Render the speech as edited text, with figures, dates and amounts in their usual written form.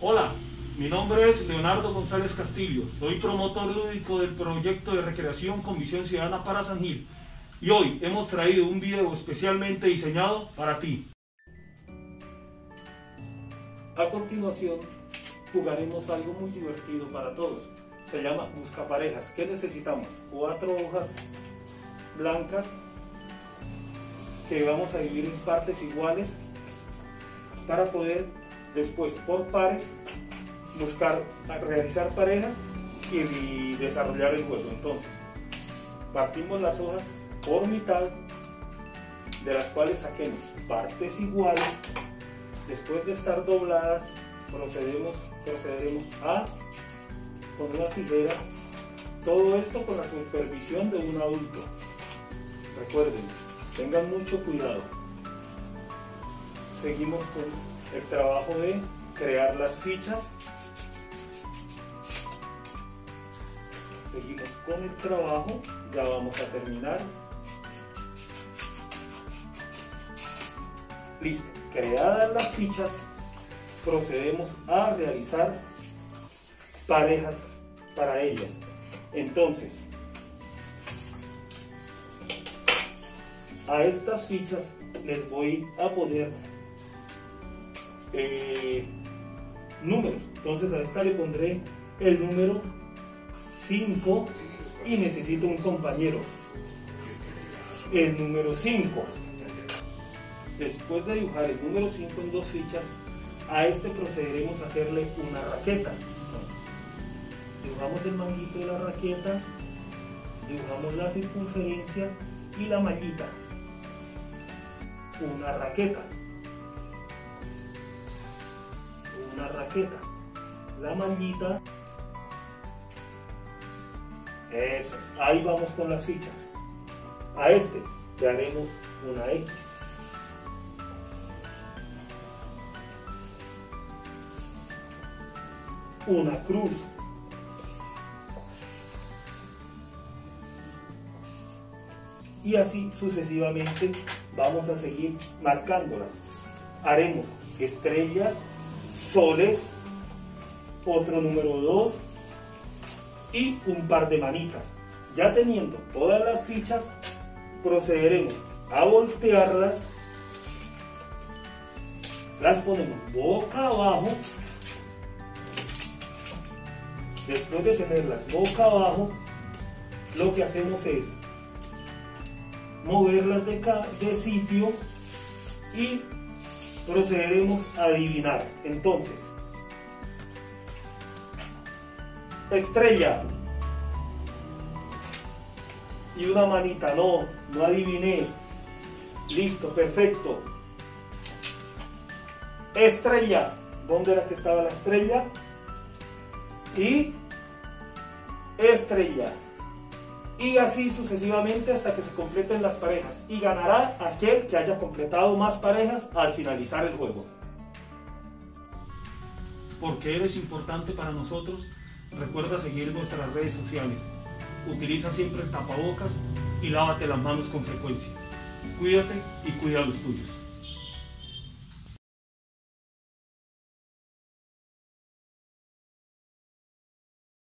Hola, mi nombre es Leonardo González Castillo, soy promotor lúdico del proyecto de recreación con visión ciudadana para San Gil y hoy hemos traído un video especialmente diseñado para ti. A continuación jugaremos algo muy divertido para todos, se llama Buscaparejas. ¿Qué necesitamos? 4 hojas blancas que vamos a dividir en partes iguales para poder después por pares realizar parejas y desarrollar el juego. Entonces partimos las hojas por mitad, de las cuales saquemos partes iguales. Después de estar dobladas procederemos con una tijera, todo esto con la supervisión de un adulto. Recuerden, tengan mucho cuidado. Seguimos con el trabajo de crear las fichas. Seguimos con el trabajo, ya vamos a terminar. Listo, creadas las fichas, procedemos a realizar parejas para ellas. Entonces, a estas fichas les voy a poner números. Entonces a esta le pondré el número 5 y necesito un compañero, el número 5. Después de dibujar el número 5 en 2 fichas, a este procederemos a hacerle una raqueta. Entonces, dibujamos el manguito de la raqueta, dibujamos la circunferencia y la mallita. Una raqueta, la mallita. Eso es, ahí vamos con las fichas. A este le haremos una X, una cruz, y así sucesivamente vamos a seguir marcándolas. Haremos estrellas, soles, otro número 2 y un par de manitas. Ya teniendo todas las fichas, procederemos a voltearlas, las ponemos boca abajo. Después de tenerlas boca abajo, lo que hacemos es moverlas de sitio y procederemos a adivinar. Entonces, estrella y una manita, no adiviné. Listo, perfecto. Estrella, ¿dónde era que estaba la estrella? Y estrella, y así sucesivamente hasta que se completen las parejas, y ganará aquel que haya completado más parejas al finalizar el juego. Porque eres importante para nosotros, recuerda seguir nuestras redes sociales, utiliza siempre el tapabocas y lávate las manos con frecuencia. Cuídate y cuida a los tuyos.